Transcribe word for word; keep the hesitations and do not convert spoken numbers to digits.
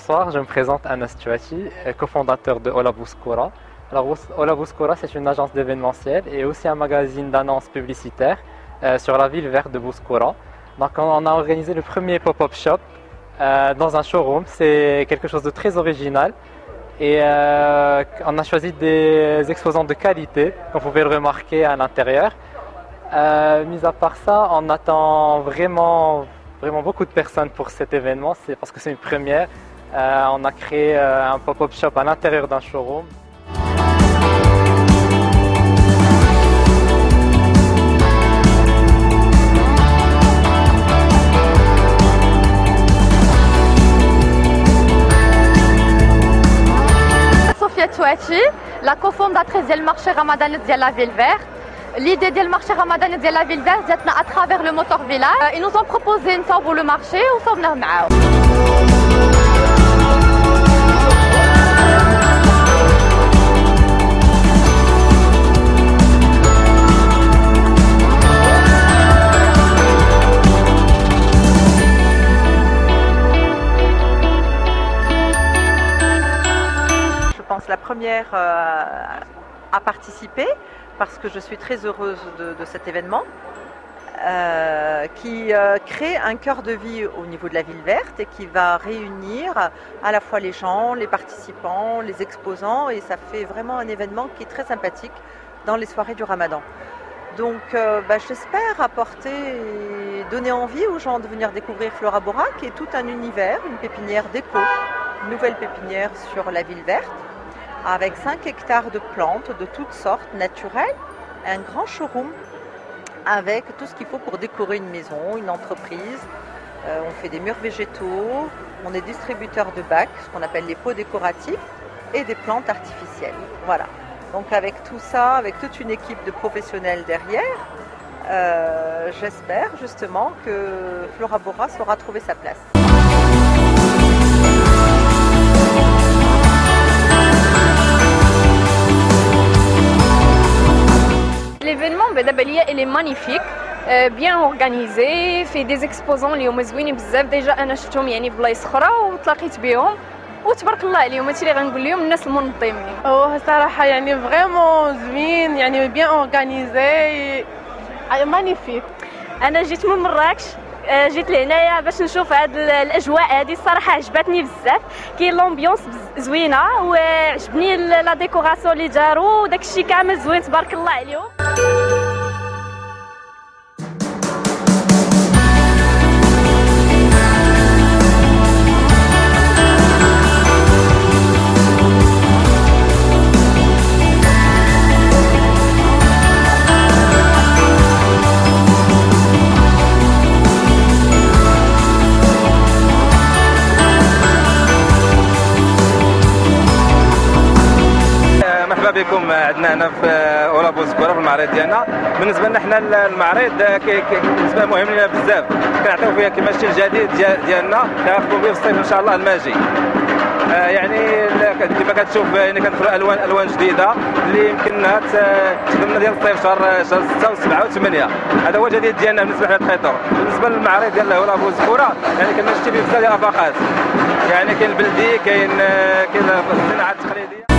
bonsoir, je me présente Anas Touati, cofondateur de Ola Bouskoura. Alors, Ola Bouskoura, c'est une agence d'événementiel et aussi un magazine d'annonces publicitaires euh, sur la ville verte de Bouskoura. Donc, on a organisé le premier pop-up shop euh, dans un showroom. C'est quelque chose de très original et euh, on a choisi des exposants de qualité, comme vous pouvez le remarquer à l'intérieur. Euh, mis à part ça, on attend vraiment, vraiment beaucoup de personnes pour cet événement, c'est parce que c'est une première. Euh, on a créé euh, un pop-up shop à l'intérieur d'un showroom. Sofia Touati, la cofondatrice du marché Ramadani de la ville verte. L'idée du marché Ramadani de la ville verte, c'est à travers le moteur village. Ils nous ont proposé une pour le marché ou nous sommes là. Je pense la première euh, à participer, parce que je suis très heureuse de, de cet événement euh, qui euh, crée un cœur de vie au niveau de la ville verte et qui va réunir à la fois les gens, les participants, les exposants, et ça fait vraiment un événement qui est très sympathique dans les soirées du Ramadan. Donc euh, bah, j'espère apporter et donner envie aux gens de venir découvrir Flora Bora, qui est tout un univers, une pépinière déco, une nouvelle pépinière sur la ville verte, avec cinq hectares de plantes de toutes sortes naturelles, un grand showroom avec tout ce qu'il faut pour décorer une maison, une entreprise. Euh, on fait des murs végétaux, on est distributeur de bacs, ce qu'on appelle les pots décoratifs, et des plantes artificielles. Voilà. Donc avec tout ça, avec toute une équipe de professionnels derrière, euh, j'espère justement que Flora Bora saura trouver sa place. L'événement il est magnifique, bien organisé, fait des exposants اليوم زوينين بزاف. ديجا انا شفتهم يعني في بلايص اخرى وتلاقيت بهم وتبارك الله عليهم. هادشي اللي غنقول لهم الناس المنظمين. هو صراحه يعني فريمون زوين، يعني بيان اورغانيزي مانيفيك. انا جيت من مراكش، جيت لهنايا باش نشوف هاد الاجواء هادي. الصراحه عجبتني بزاف، كاين لومبيونس زوينه وعجبني لا ديكوراسيون اللي داروا وداكشي كامل زوين تبارك الله عليهم. مرحبا بكم عندنا هنا في اولا بوسكورا في المعرض ديالنا. بالنسبه لنا حنا المعرض بالنسبه مهم لنا بزاف، كنعطيو فيها كما الشيء الجديد ديالنا كنخدموا به في الصيف ان شاء الله الماجي. آه يعني كما كتشوف يعني كندخلوا الوان الوان جديده اللي يمكنها تخدمنا ديال الصيف شهر شهر ستة وسبعة وثمانية. هذا هو الجديد ديالنا بالنسبه لهذا الخيطور. بالنسبه للمعرض ديال اولا بوسكورا يعني كنشتي فيه بزاف ديال الافاقات، يعني كاين البلدي، كاين كاين الصناعه التقليديه.